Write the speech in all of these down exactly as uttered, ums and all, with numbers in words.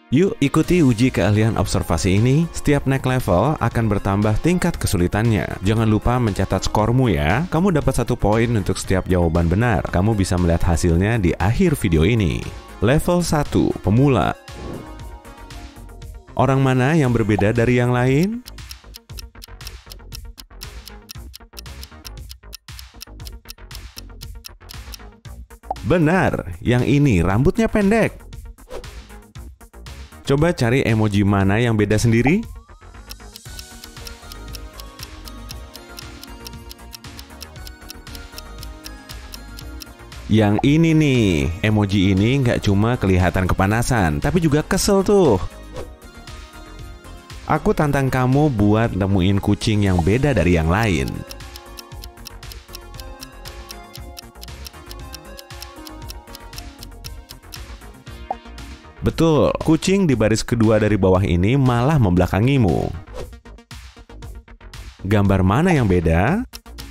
Yuk ikuti uji keahlian observasi ini. Setiap naik level akan bertambah tingkat kesulitannya. Jangan lupa mencatat skormu ya. Kamu dapat satu poin untuk setiap jawaban benar. Kamu bisa melihat hasilnya di akhir video ini. Level satu, pemula. Orang mana yang berbeda dari yang lain? Benar, yang ini rambutnya pendek. Coba cari emoji mana yang beda sendiri. Yang ini nih, emoji ini nggak cuma kelihatan kepanasan, tapi juga kesel tuh. Aku tantang kamu buat nemuin kucing yang beda dari yang lain. Betul, kucing di baris kedua dari bawah ini malah membelakangimu. Gambar mana yang beda?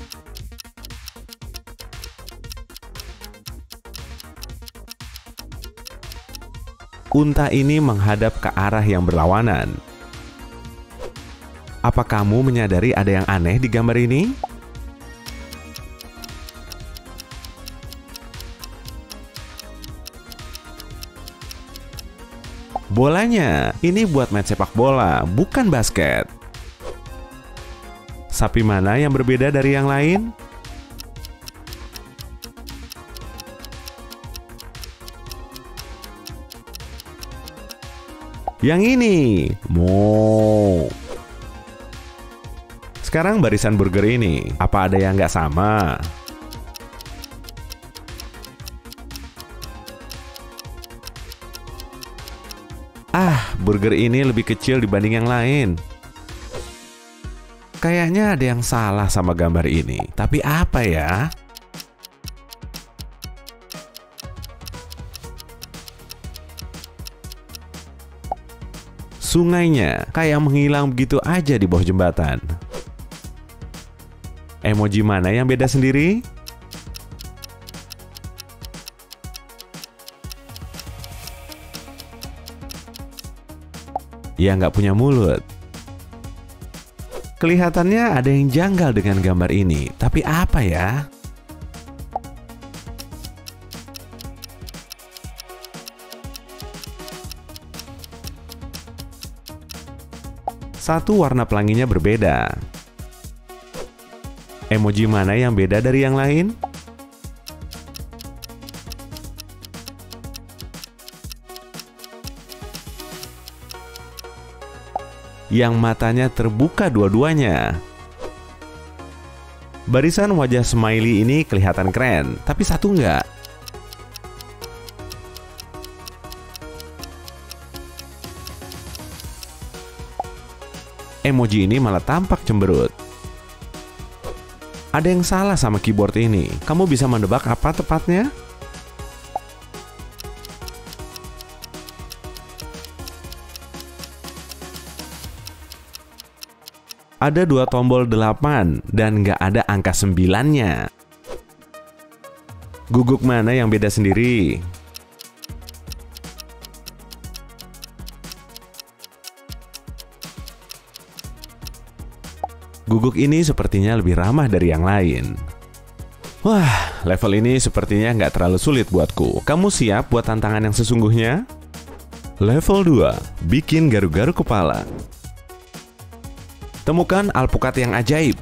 Unta ini menghadap ke arah yang berlawanan. Apa kamu menyadari ada yang aneh di gambar ini? Bolanya, ini buat main sepak bola, bukan basket. Sapi mana yang berbeda dari yang lain? Yang ini, Mo. Sekarang barisan burger ini, apa ada yang nggak sama? Ah, burger ini lebih kecil dibanding yang lain. Kayaknya ada yang salah sama gambar ini. Tapi apa ya? Sungainya kayak menghilang begitu aja di bawah jembatan. Emoji mana yang beda sendiri? Ya nggak punya mulut. Kelihatannya ada yang janggal dengan gambar ini, tapi apa ya? Satu warna pelanginya berbeda. Emoji mana yang beda dari yang lain? Yang matanya terbuka dua-duanya. Barisan wajah smiley ini kelihatan keren, tapi satu enggak. Emoji ini malah tampak cemberut. Ada yang salah sama keyboard ini. Kamu bisa menebak apa tepatnya? Ada dua tombol delapan dan nggak ada angka sembilannya. Guguk mana yang beda sendiri? Guguk ini sepertinya lebih ramah dari yang lain. Wah, level ini sepertinya nggak terlalu sulit buatku. Kamu siap buat tantangan yang sesungguhnya? Level dua, bikin garu-garu kepala. Temukan alpukat yang ajaib.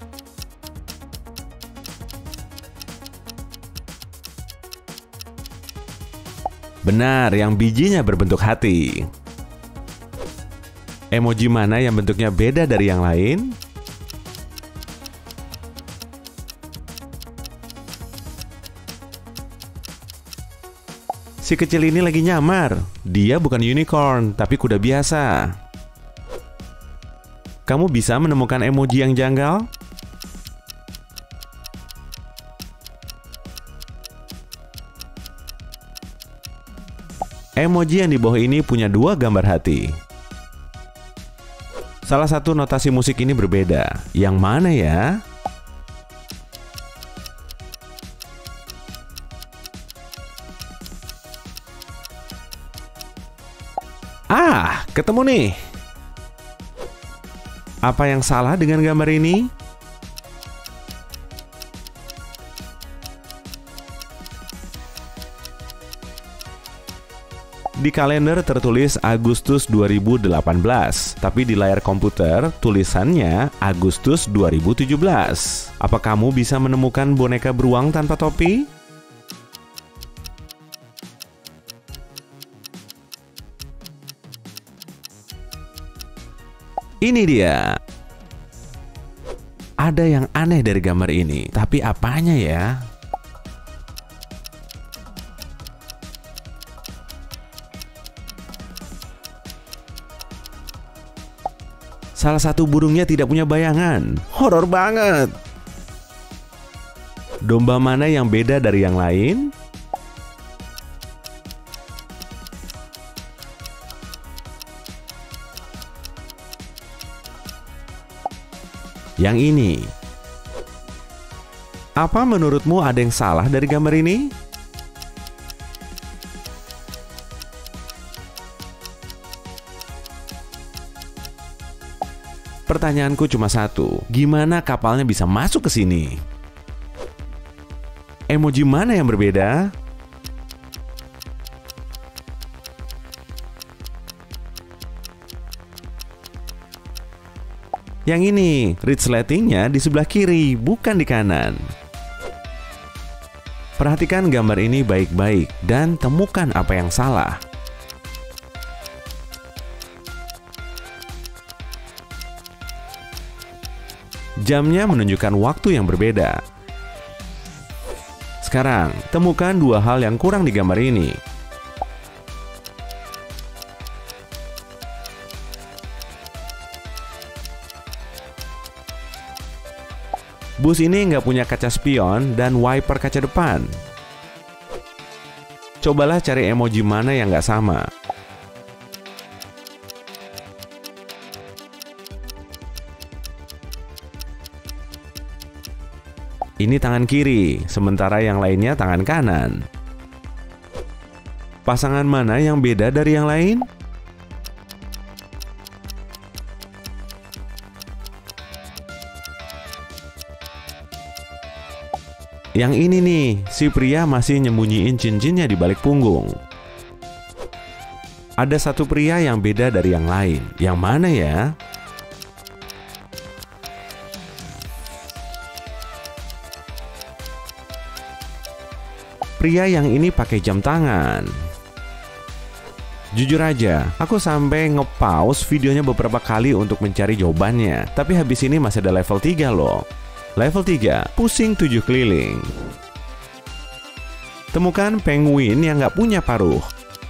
Benar, yang bijinya berbentuk hati. Emoji mana yang bentuknya beda dari yang lain? Si kecil ini lagi nyamar. Dia bukan unicorn, tapi kuda biasa. Kamu bisa menemukan emoji yang janggal? Emoji yang di bawah ini punya dua gambar hati. Salah satu notasi musik ini berbeda. Yang mana ya? Ketemu nih. Apa yang salah dengan gambar ini? Di kalender tertulis Agustus dua ribu delapan belas, tapi di layar komputer tulisannya Agustus dua ribu tujuh belas. Apa kamu bisa menemukan boneka beruang tanpa topi? Ini dia. Ada yang aneh dari gambar ini, tapi apanya ya? Salah satu burungnya tidak punya bayangan. Horor banget. Domba mana yang beda dari yang lain? Yang ini. Apa menurutmu ada yang salah dari gambar ini? Pertanyaanku cuma satu, gimana kapalnya bisa masuk ke sini? Emoji mana yang berbeda? Yang ini, resletingnya di sebelah kiri, bukan di kanan. Perhatikan gambar ini baik-baik dan temukan apa yang salah. Jamnya menunjukkan waktu yang berbeda. Sekarang, temukan dua hal yang kurang di gambar ini. Bus ini nggak punya kaca spion dan wiper kaca depan. Cobalah cari emoji mana yang nggak sama. Ini tangan kiri, sementara yang lainnya tangan kanan. Pasangan mana yang beda dari yang lain? Yang ini nih, si pria masih nyembunyiin cincinnya di balik punggung. Ada satu pria yang beda dari yang lain. Yang mana ya? Pria yang ini pakai jam tangan. Jujur aja, aku sampai nge-pause videonya beberapa kali untuk mencari jawabannya. Tapi habis ini masih ada level tiga loh. Level tiga, pusing tujuh keliling. Temukan penguin yang nggak punya paruh.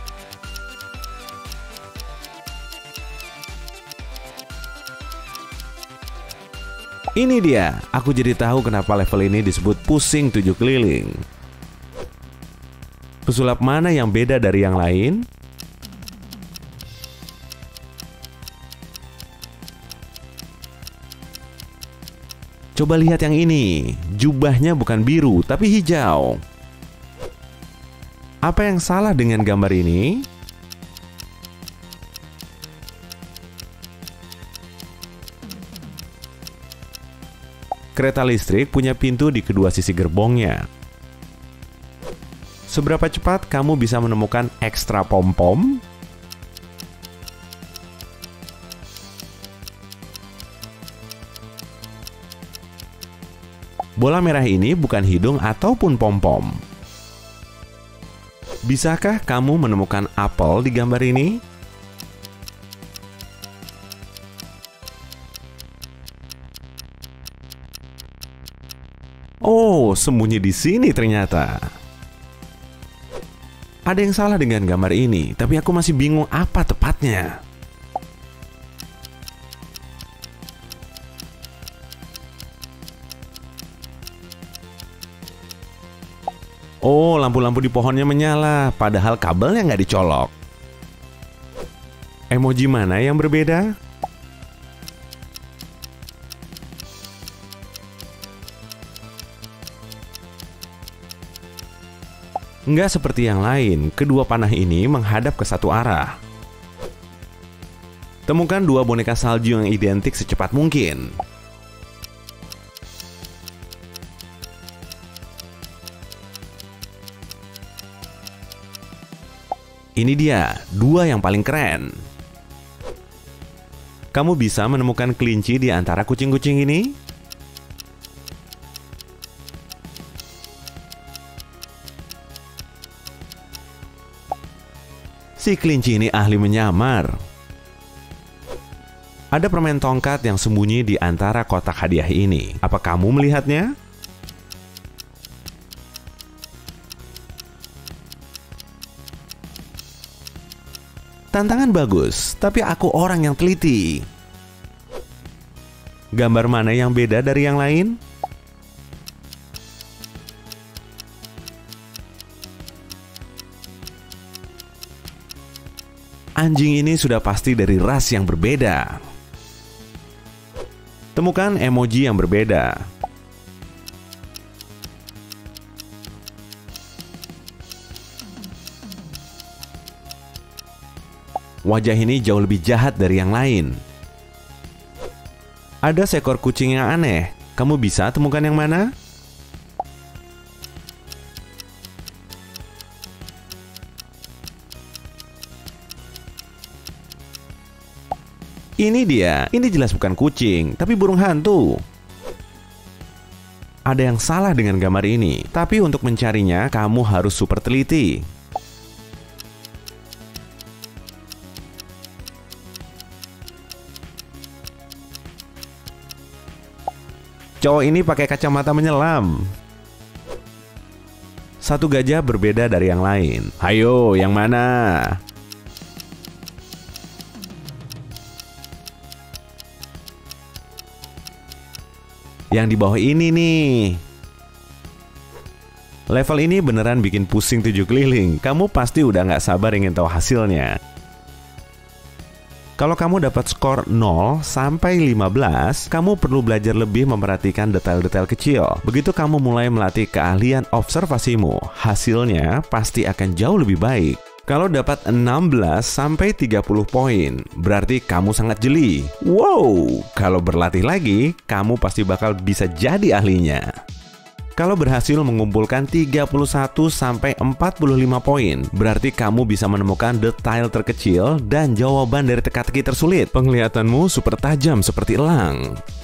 Ini dia, aku jadi tahu kenapa level ini disebut pusing tujuh keliling. Pesulap mana yang beda dari yang lain? Coba lihat yang ini, jubahnya bukan biru tapi hijau. Apa yang salah dengan gambar ini? Kereta listrik punya pintu di kedua sisi gerbongnya. Seberapa cepat kamu bisa menemukan ekstra pom-pom? Bola merah ini bukan hidung ataupun pom-pom. Bisakah kamu menemukan apel di gambar ini? Oh, sembunyi di sini ternyata. Ada yang salah dengan gambar ini, tapi aku masih bingung apa tepatnya. Oh, lampu-lampu di pohonnya menyala, padahal kabelnya nggak dicolok. Emoji mana yang berbeda? Nggak seperti yang lain, kedua panah ini menghadap ke satu arah. Temukan dua boneka salju yang identik secepat mungkin. Ini dia, dua yang paling keren. Kamu bisa menemukan kelinci di antara kucing-kucing ini? Si kelinci ini ahli menyamar. Ada permen tongkat yang sembunyi di antara kotak hadiah ini. Apa kamu melihatnya? Tantangan bagus, tapi aku orang yang teliti. Gambar mana yang beda dari yang lain? Anjing ini sudah pasti dari ras yang berbeda. Temukan emoji yang berbeda. Wajah ini jauh lebih jahat dari yang lain. Ada seekor kucing yang aneh. Kamu bisa temukan yang mana? Ini dia. Ini jelas bukan kucing, tapi burung hantu. Ada yang salah dengan gambar ini, tapi untuk mencarinya kamu harus super teliti. Cowok ini pakai kacamata menyelam. Satu gajah berbeda dari yang lain. Ayo, yang mana? Yang di bawah ini nih. Level ini beneran bikin pusing tujuh keliling. Kamu pasti udah nggak sabar ingin tahu hasilnya. Kalau kamu dapat skor nol sampai lima belas, kamu perlu belajar lebih memperhatikan detail-detail kecil. Begitu kamu mulai melatih keahlian observasimu, hasilnya pasti akan jauh lebih baik. Kalau dapat enam belas sampai tiga puluh poin, berarti kamu sangat jeli. Wow, kalau berlatih lagi, kamu pasti bakal bisa jadi ahlinya. Kalau berhasil mengumpulkan tiga puluh satu sampai empat puluh lima poin, berarti kamu bisa menemukan detail terkecil dan jawaban dari teka-teki tersulit. Penglihatanmu super tajam seperti elang.